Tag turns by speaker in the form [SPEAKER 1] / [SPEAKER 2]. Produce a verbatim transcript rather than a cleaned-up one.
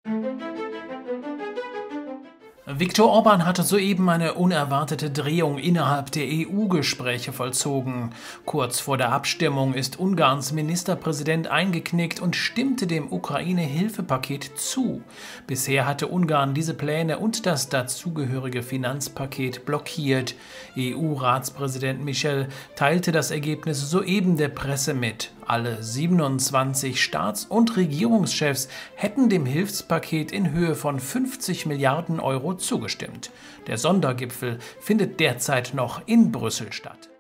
[SPEAKER 1] Viktor Orbán hatte soeben eine unerwartete Drehung innerhalb der E U-Gespräche vollzogen. Kurz vor der Abstimmung ist Ungarns Ministerpräsident eingeknickt und stimmte dem Ukraine-Hilfepaket zu. Bisher hatte Ungarn diese Pläne und das dazugehörige Finanzpaket blockiert. E U-Ratspräsident Michel teilte das Ergebnis soeben der Presse mit. Alle siebenundzwanzig Staats- und Regierungschefs hätten dem Hilfspaket in Höhe von fünfzig Milliarden Euro zugestimmt. Der Sondergipfel findet derzeit noch in Brüssel statt.